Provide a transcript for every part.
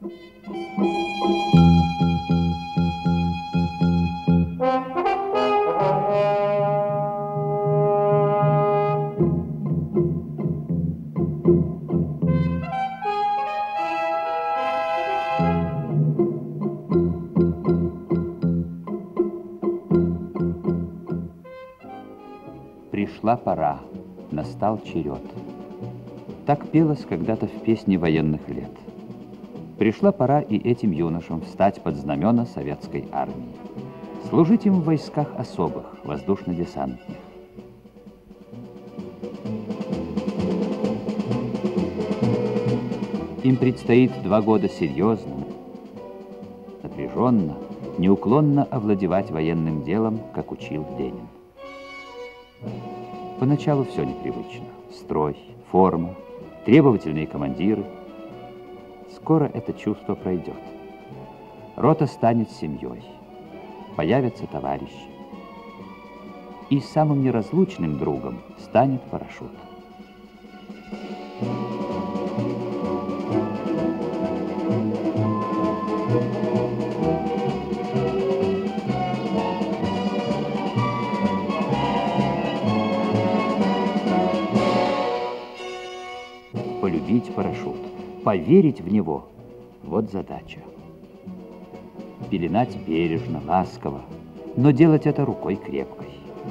Пришла пора, настал черед. Так пелось когда-то в песне военных лет. Пришла пора и этим юношам встать под знамена советской армии, служить им в войсках особых, воздушно-десантных. Им предстоит 2 года серьезно, напряженно, неуклонно овладевать военным делом, как учил Ленин. Поначалу все непривычно. Строй, форма, требовательные командиры. Скоро это чувство пройдет. Рота станет семьей. Появятся товарищи. И самым неразлучным другом станет парашют. Полюбить парашют, поверить в него — вот задача. Пеленать бережно, ласково, но делать это рукой крепкой.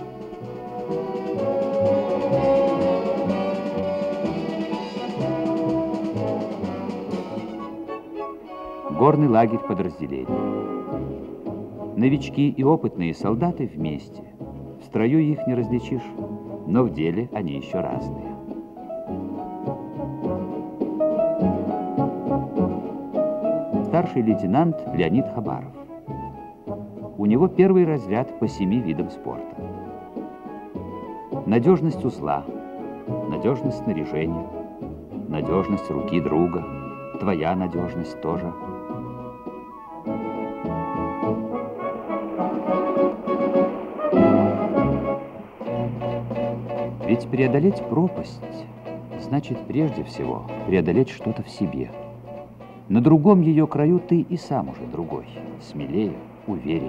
Горный лагерь подразделений. Новички и опытные солдаты вместе. В строю их не различишь, но в деле они еще разные. Старший лейтенант Леонид Хабаров. У него 1-й разряд по 7 видам спорта. Надежность узла, надежность снаряжения, надежность руки друга, твоя надежность тоже. Ведь преодолеть пропасть значит прежде всего преодолеть что-то в себе. На другом ее краю ты и сам уже другой, смелее, увереннее.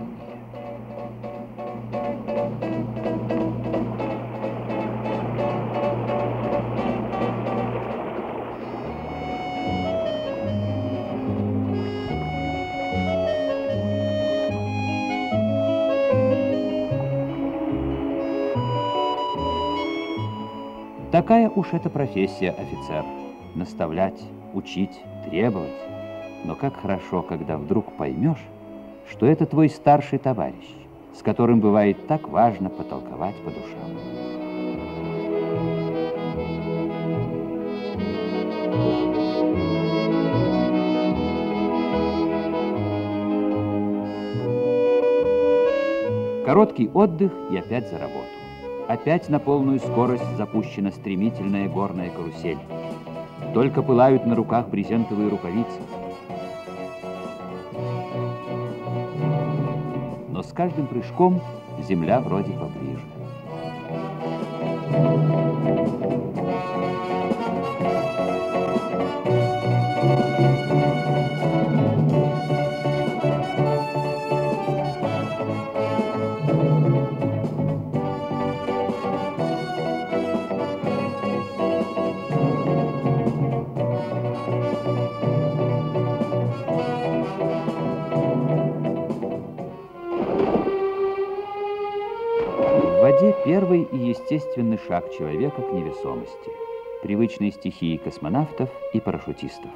Такая уж эта профессия офицер. Наставлять, учить, требовать. Но как хорошо, когда вдруг поймешь, что это твой старший товарищ, с которым бывает так важно потолковать по душам. Короткий отдых и опять за работу. Опять на полную скорость запущена стремительная горная карусель. Только пылают на руках брезентовые рукавицы. Но с каждым прыжком земля вроде поближе. В воде первый и естественный шаг человека к невесомости, привычной стихии космонавтов и парашютистов.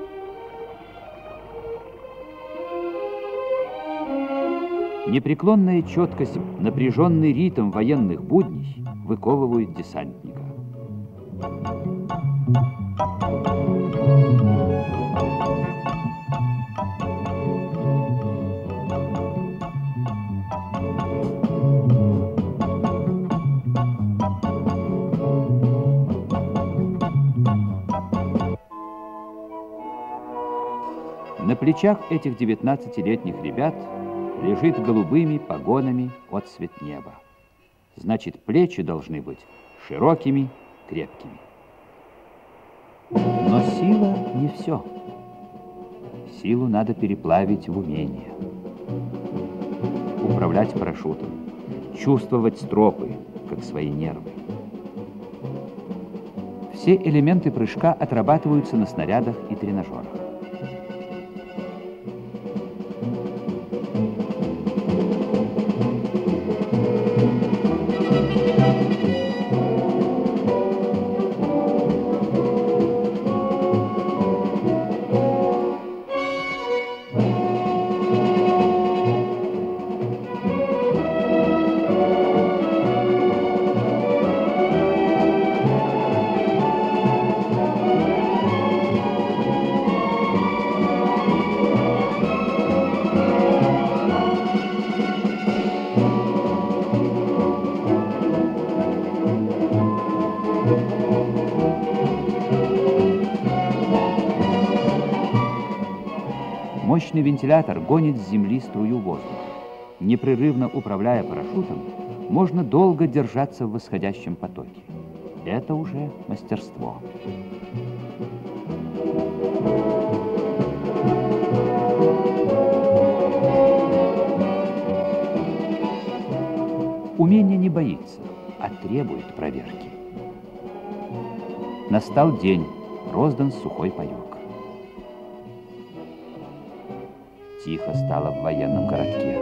Непреклонная четкость, напряженный ритм военных будней выковывают десантника. На плечах этих 19-летних ребят лежит голубыми погонами отцвет неба. Значит, плечи должны быть широкими, крепкими. Но сила не все. Силу надо переплавить в умение. Управлять парашютом, чувствовать стропы, как свои нервы. Все элементы прыжка отрабатываются на снарядах и тренажерах. Мощный вентилятор гонит с земли струю воздуха. Непрерывно управляя парашютом, можно долго держаться в восходящем потоке. Это уже мастерство. Умение не боится, а требует проверки. Настал день, роздан сухой паёк. Тихо стало в военном городке.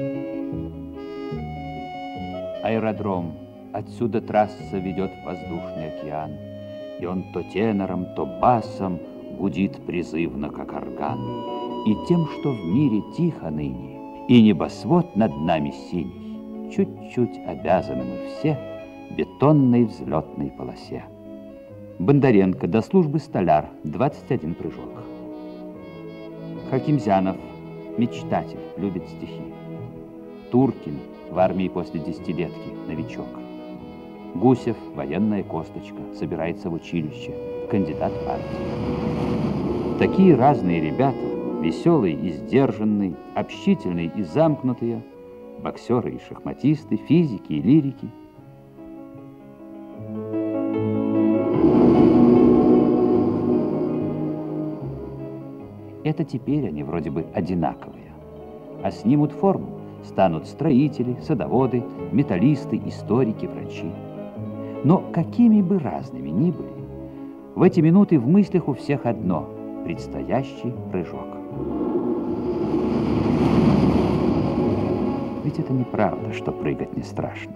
Аэродром. Отсюда трасса ведет в воздушный океан, и он то тенором, то басом гудит призывно, как орган. И тем, что в мире тихо ныне, и небосвод над нами синий, чуть-чуть обязаны мы все бетонной взлетной полосе. Бондаренко, до службы столяр, 21 прыжок. Хакимзянов, мечтатель, любит стихи. Туркин, в армии после десятилетки, новичок. Гусев, военная косточка, собирается в училище, кандидат в партию. Такие разные ребята, веселые и сдержанные, общительные и замкнутые, боксеры и шахматисты, физики и лирики. Это теперь они вроде бы одинаковые, а снимут форму, станут строители, садоводы, металлисты, историки, врачи. Но какими бы разными ни были, в эти минуты в мыслях у всех одно – предстоящий прыжок. Ведь это неправда, что прыгать не страшно.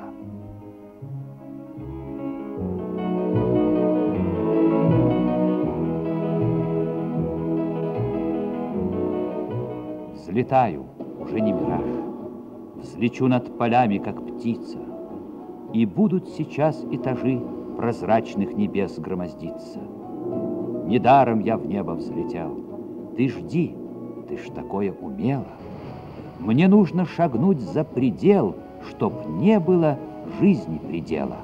Взлетаю, уже не мираж, взлечу над полями, как птица, и будут сейчас этажи прозрачных небес громоздиться. Недаром я в небо взлетел. Ты жди, ты ж такое умела. Мне нужно шагнуть за предел, чтоб не было жизни предела.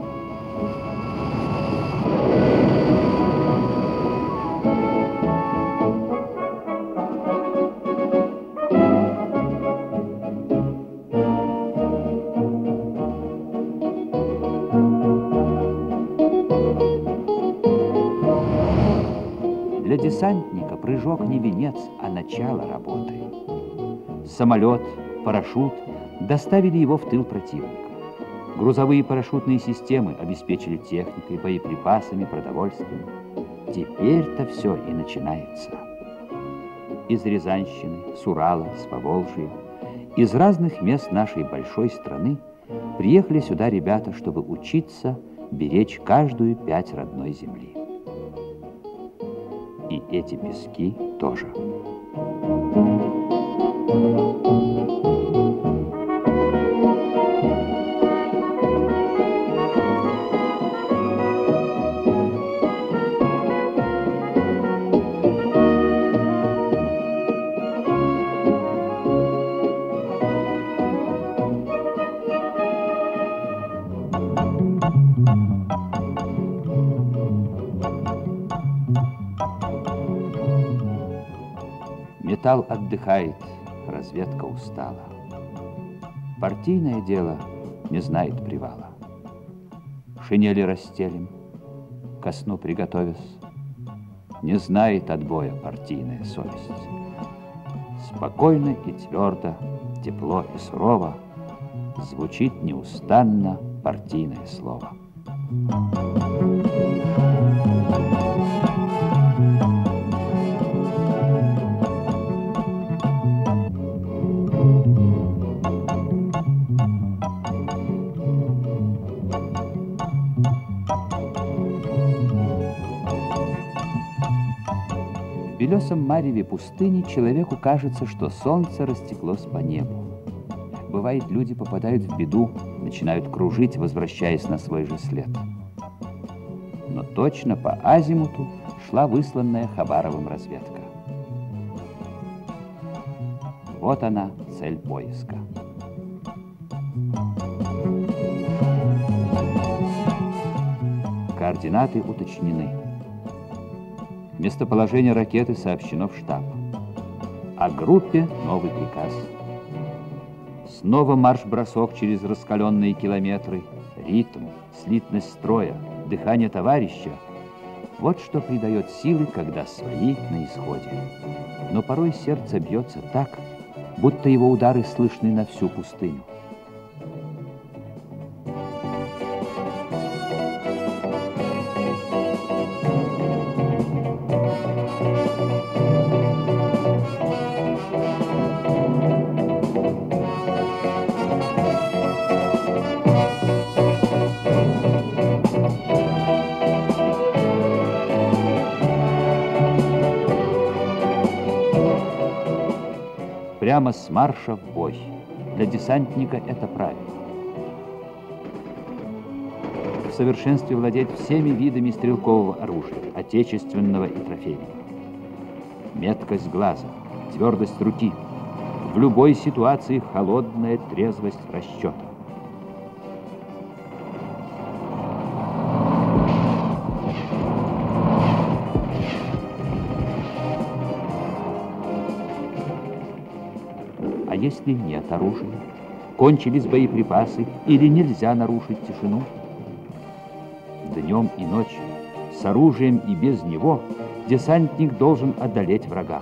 Для десантника прыжок не венец, а начало работы. Самолет, парашют доставили его в тыл противника. Грузовые парашютные системы обеспечили техникой, боеприпасами, продовольствием. Теперь-то все и начинается. Из Рязанщины, с Урала, с Поволжья, из разных мест нашей большой страны приехали сюда ребята, чтобы учиться беречь каждую пять родной земли. И эти пески тоже. Металл отдыхает, разведка устала. Партийное дело не знает привала. Шинели расстелим, ко сну приготовясь, не знает отбоя партийная совесть. Спокойно и твердо, тепло и сурово звучит неустанно партийное слово. В белесом мареве пустыни человеку кажется, что солнце растеклось по небу. Бывает, люди попадают в беду, начинают кружить, возвращаясь на свой же след. Но точно по азимуту шла высланная Хабаровым разведка. Вот она, цель поиска. Координаты уточнены. Местоположение ракеты сообщено в штаб. О группе новый приказ. Снова марш-бросок через раскаленные километры, ритм, слитность строя, дыхание товарища. Вот что придает силы, когда свои на исходе. Но порой сердце бьется так, будто его удары слышны на всю пустыню. Прямо с марша в бой. Для десантника это правильно. В совершенстве владеть всеми видами стрелкового оружия, отечественного и трофейного. Меткость глаза, твердость руки. В любой ситуации холодная трезвость расчета. А если нет оружия? Кончились боеприпасы или нельзя нарушить тишину? Днем и ночью, с оружием и без него, десантник должен одолеть врага.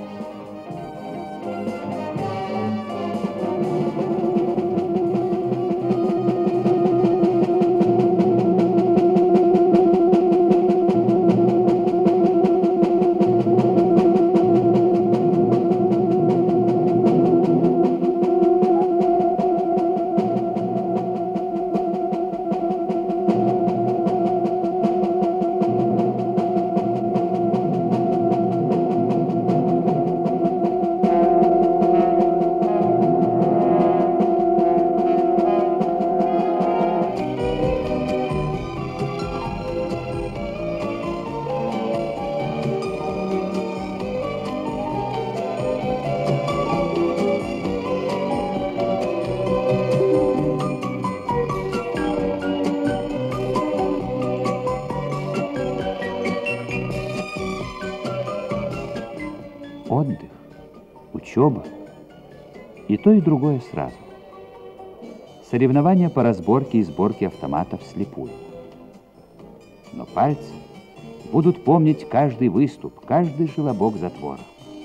Отдых, учеба и то, и другое сразу. Соревнования по разборке и сборке автоматов вслепую. Но пальцы будут помнить каждый выступ, каждый желобок затвора.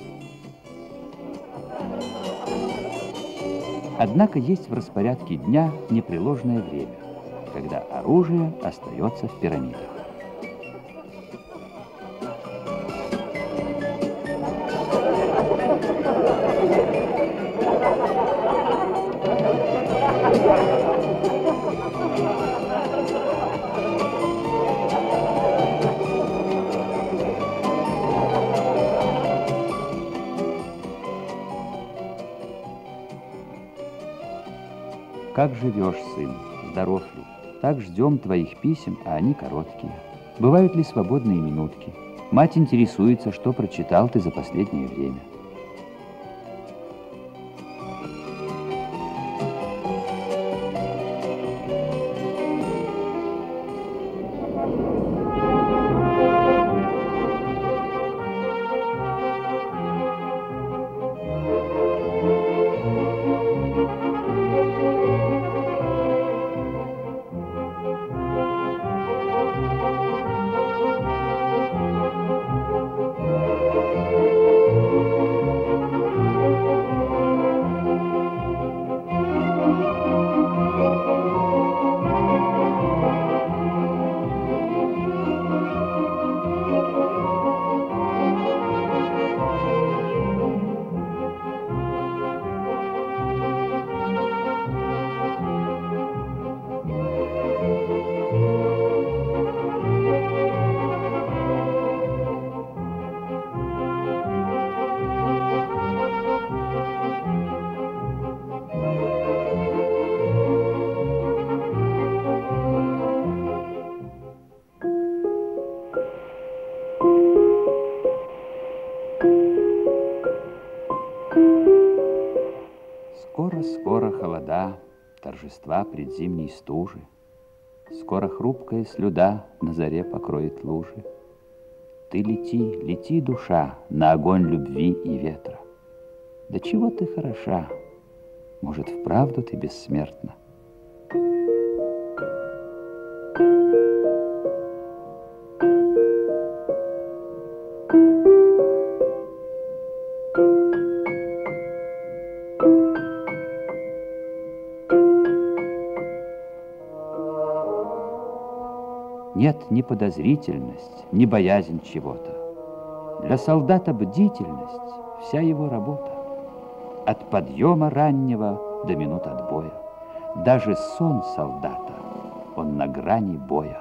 Однако есть в распорядке дня непреложное время, когда оружие остается в пирамидах. Как живешь, сын? Здоров ли? Так ждем твоих писем, а они короткие. Бывают ли свободные минутки? Мать интересуется, что прочитал ты за последнее время. Скоро-скоро холода, торжества предзимней стужи. Скоро хрупкая слюда на заре покроет лужи. Ты лети, лети, душа, на огонь любви и ветра. Да чего ты хороша, может, вправду ты бессмертна? Нет ни подозрительность, ни боязнь чего-то. Для солдата бдительность — вся его работа. От подъема раннего до минут отбоя. Даже сон солдата, он на грани боя.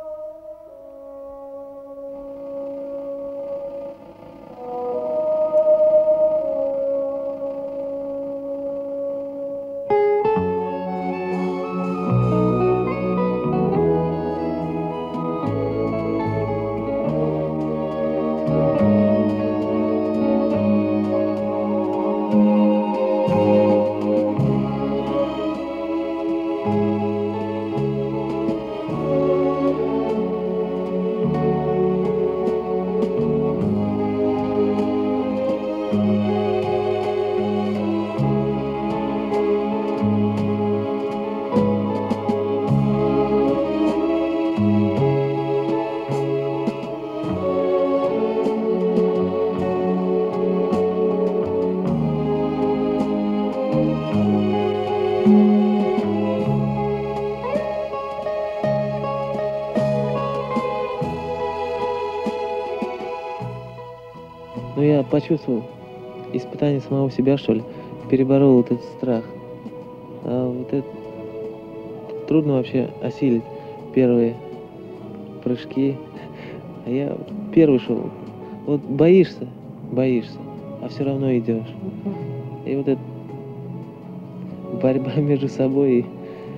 Ну, я почувствовал испытание самого себя, что ли, переборол вот этот страх. А вот это трудно вообще осилить первые прыжки. А я первый шел. Вот боишься, а все равно идешь. И вот эта борьба между собой и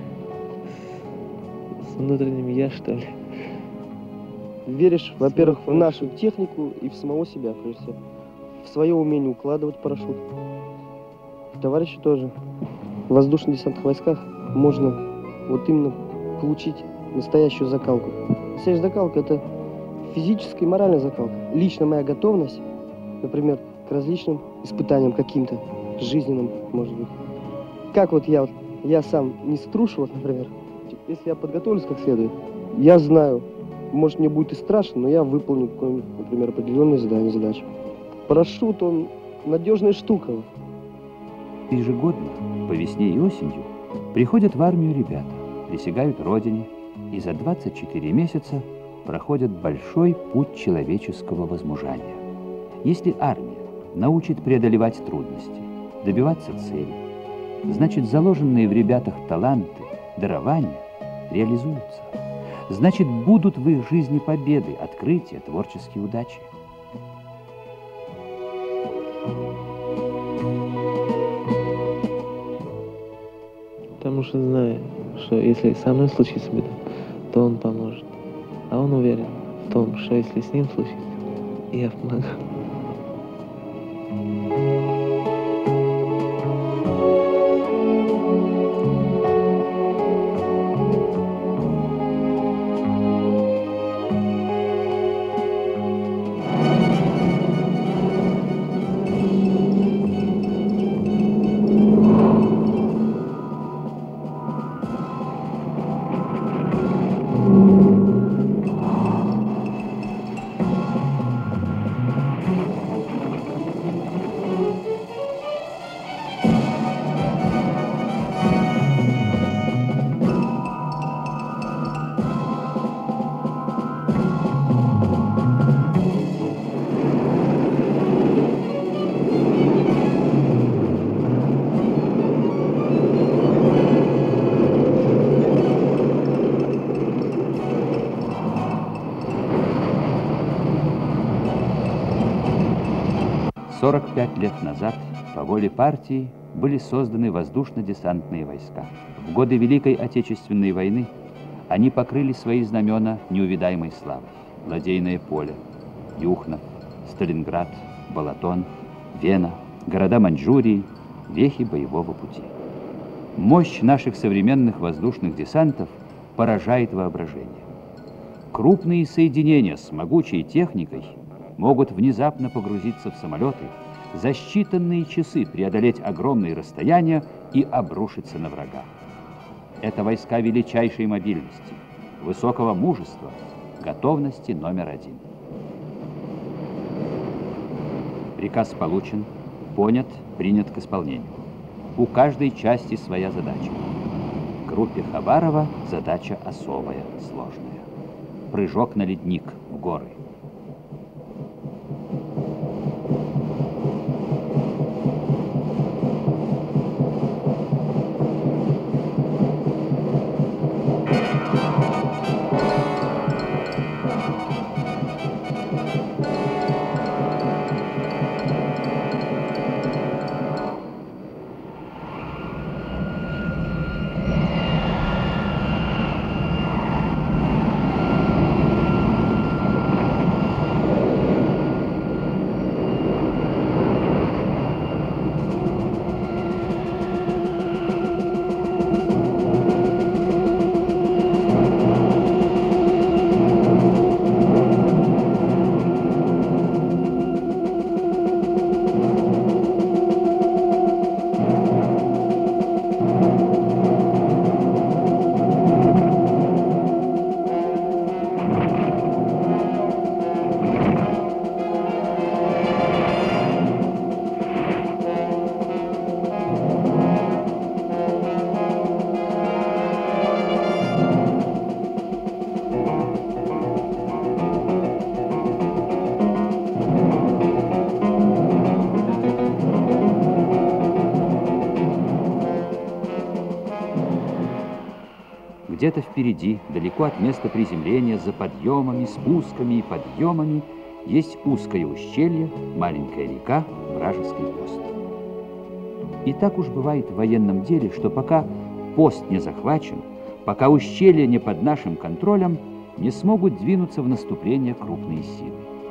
с внутренним я, что ли. Веришь, во-первых, в нашу технику и в самого себя, прежде всего. В свое умение укладывать парашют. Товарищи тоже. В воздушно-десантных войсках можно вот именно получить настоящую закалку. Настоящая закалка — это физическая и моральная закалка. Лично моя готовность, например, к различным испытаниям каким-то, жизненным, может быть. Как вот я сам не струшу, вот, например, если я подготовлюсь как следует, я знаю, может, мне будет и страшно, но я выполню какое-нибудь, например, определенное задание, задачу. Парашют, он надежная штука. Ежегодно, по весне и осенью, приходят в армию ребята, присягают Родине и за 24 месяца проходят большой путь человеческого возмужания. Если армия научит преодолевать трудности, добиваться цели, значит, заложенные в ребятах таланты, дарования реализуются. Значит, будут в их жизни победы, открытия, творческие удачи. Потому что знаю, что если со мной случится беда, то он поможет. А он уверен в том, что если с ним случится, я помогу. «45 лет назад по воле партии были созданы воздушно-десантные войска. В годы Великой Отечественной войны они покрыли свои знамена неувидаемой славой. Ладейное поле, Юхнов, Сталинград, Балатон, Вена, города Маньчжурии, вехи боевого пути. Мощь наших современных воздушных десантов поражает воображение. Крупные соединения с могучей техникой могут внезапно погрузиться в самолеты, за считанные часы преодолеть огромные расстояния и обрушиться на врага. Это войска величайшей мобильности, высокого мужества, готовности номер один. Приказ получен, понят, принят к исполнению. У каждой части своя задача. Группе Хабарова задача особая, сложная. Прыжок на ледник в горы. Где-то впереди, далеко от места приземления, за подъемами, спусками и подъемами, есть узкое ущелье, маленькая река, вражеский пост. И так уж бывает в военном деле, что пока пост не захвачен, пока ущелье не под нашим контролем, не смогут двинуться в наступление крупные силы.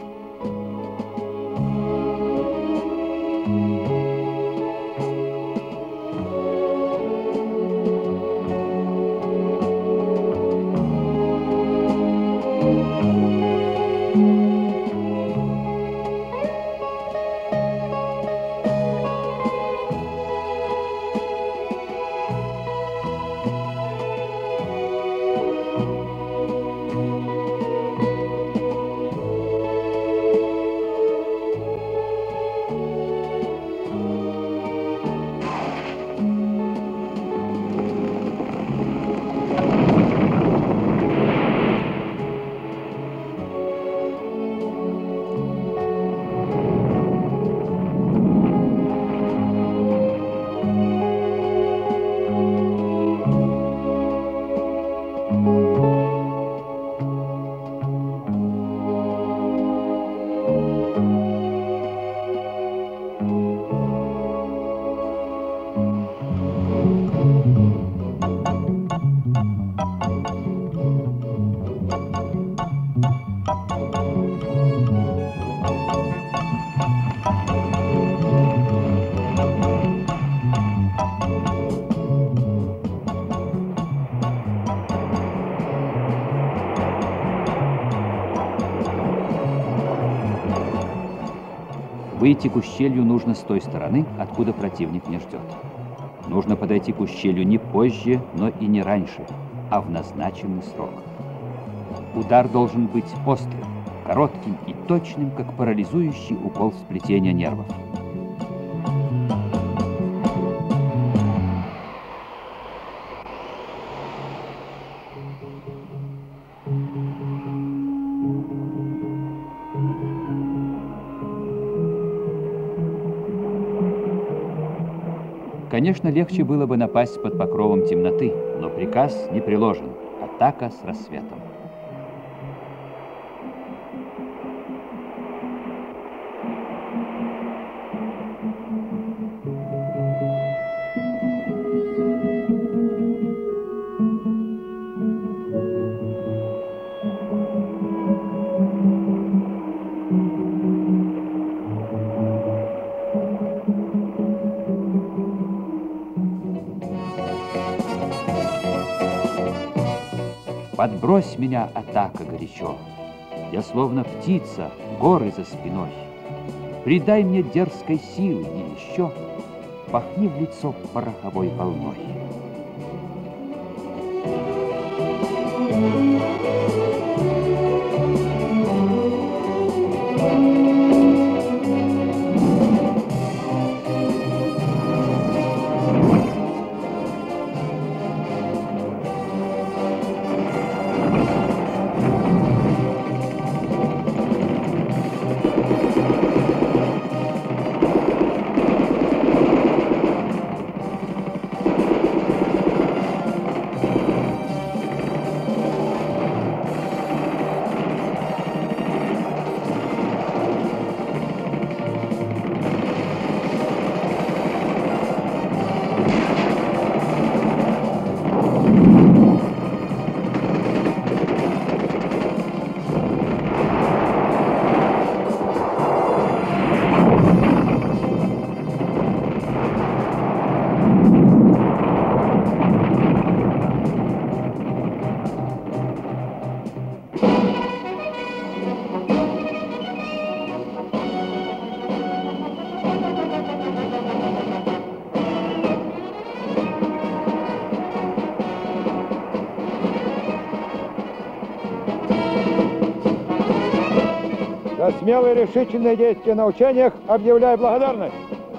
Выйти к ущелью нужно с той стороны, откуда противник не ждет. Нужно подойти к ущелью не позже, но и не раньше, а в назначенный срок. Удар должен быть острым, коротким и точным, как парализующий укол сплетения нервов. Конечно, легче было бы напасть под покровом темноты, но приказ не приложен. Атака с рассветом. Подбрось меня, атака, горячо. Я словно птица, горы за спиной. Придай мне дерзкой силы и еще пахни в лицо пороховой волной. За смелые решительные действия на учениях объявляю благодарность.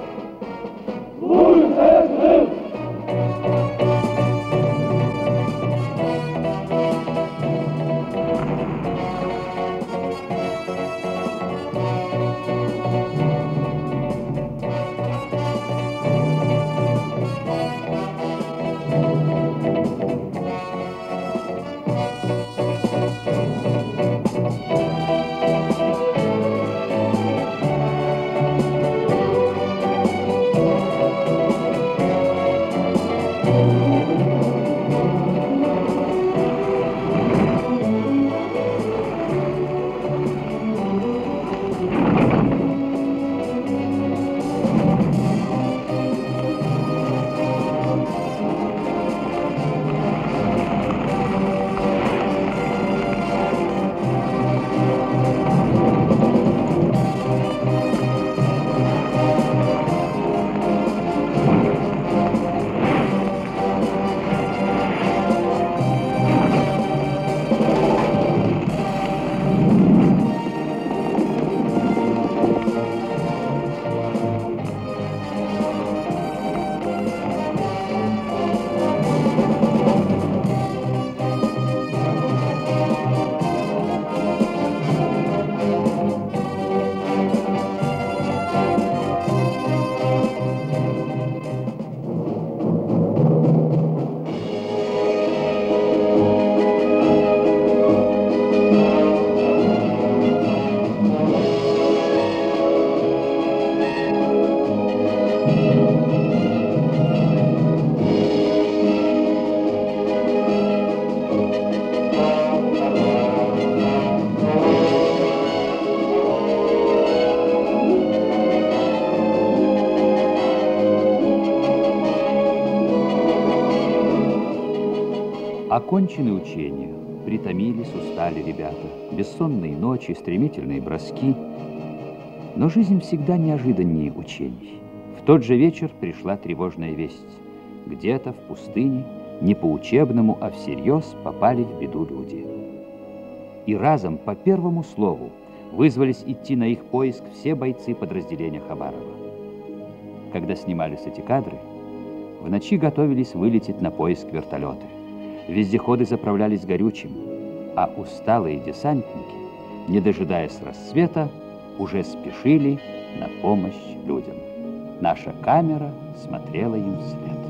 Окончены учения, притомились, устали ребята, бессонные ночи, стремительные броски. Но жизнь всегда неожиданнее учений. В тот же вечер пришла тревожная весть. Где-то в пустыне, не по-учебному, а всерьез попали в беду люди. И разом, по первому слову, вызвались идти на их поиск все бойцы подразделения Хабарова. Когда снимались эти кадры, в ночи готовились вылететь на поиск вертолеты. Вездеходы заправлялись горючим, а усталые десантники, не дожидаясь рассвета, уже спешили на помощь людям. Наша камера смотрела им вслед.